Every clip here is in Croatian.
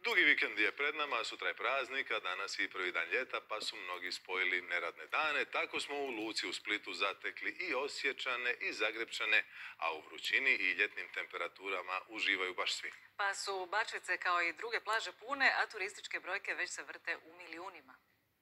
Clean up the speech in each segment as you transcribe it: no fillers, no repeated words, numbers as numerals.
Dugi vikend je pred nama, sutra je praznik, a danas je i prvi dan ljeta, pa su mnogi spojili neradne dane. Tako smo u luci u Splitu zatekli i Osječane i Zagrepčane, a u vrućini i ljetnim temperaturama uživaju baš svi. Pa su Bačvice kao i druge plaže pune, a turističke brojke već se vrte u milijunima.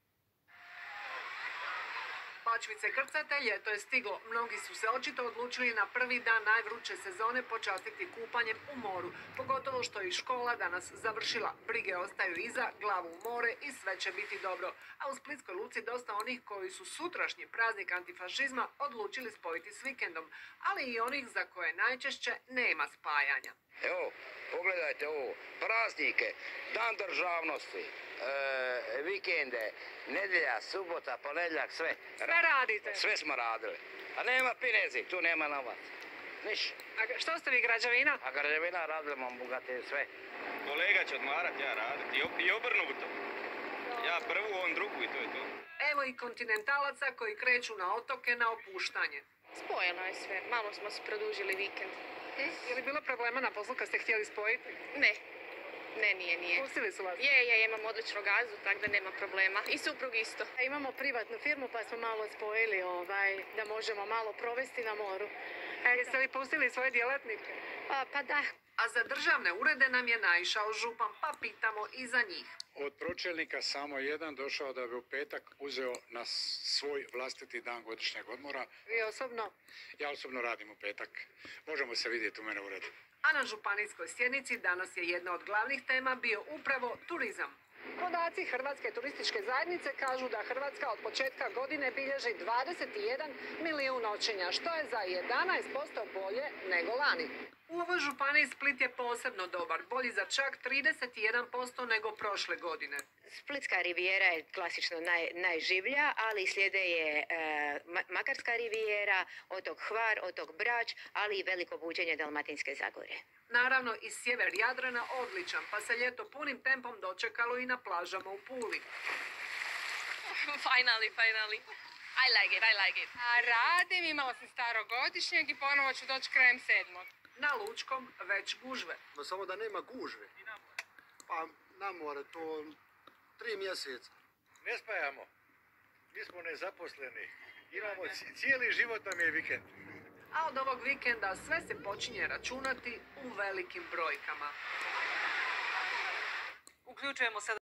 Bačvice krcate, ljeto je stiglo. Mnogi su se očito odlučili na prvi dan najvruće sezone počastiti kupanjem u moru. Pogotovo što je i škola danas završila. Brige ostaju iza, glavu u more i sve će biti dobro. A u Splitskoj luci dosta onih koji su sutrašnji praznik antifašizma odlučili spojiti s vikendom. Ali i onih za koje najčešće nema spajanja. Evo, pogledajte ovo, praznike, dan državnosti, vikende, nedjelja, subota, ponedjeljak, sve. Sve radite? Sve smo radili. A nema pinezi, tu nema novac. Niš. A što ste vi, građevina? A građevina radili smo bogate sve. Kolega će odmarat, ja raditi i obrnuto. Ja prvu, on drugu i to je to. Evo i kontinentalaca koji kreću na otoke na opuštanje. Spojeno je sve, malo smo se produžili vikend. Je li bilo problema na poslu kad ste htjeli spojiti? Ne, nije. Pustili su vas? Je, imam odličnu gazu, tako da nema problema. I suprug isto. Imamo privatnu firmu pa smo malo spojili da možemo malo provesti na moru. Jeste li pustili svoje djelatnike? Pa da. A za državne urede nam je naišao župan, pa pitamo i za njih. Od pročelnika samo jedan došao da bi u petak uzeo na svoj vlastiti dan godišnjeg odmora. Vi osobno? Ja osobno radim u petak. Možemo se vidjeti u mene u uredu. A na županijskoj sjednici danas je jedna od glavnih tema bio upravo turizam. Podaci Hrvatske turističke zajednice kažu da Hrvatska od početka godine bilježi 21 milijun noćenja, što je za 11% bolje nego lani. U ovoj županiji Split je posebno dobar, bolji za čak 31% nego prošle godine. Splitska rivijera je klasično najživlja, ali slijede je Makarska rivijera, otok Hvar, otok Brač, ali i veliko buđenje Dalmatinske Zagore. Naravno, i sjever Jadrana odličan, pa se ljeto punim tempom dočekalo i na plažama u Puli. Finally. I like it. A radim, imala sam starogodišnjeg i ponovo ću doći krajem 7. Na Lučkom već gužve. No samo da nema gužve. Pa na more to 3 mjeseca. Ne spajamo. Mi smo nezaposleni. Imamo cijeli život nam je vikend. A od ovog vikenda sve se počinje računati u velikim brojkama. Uključujemo se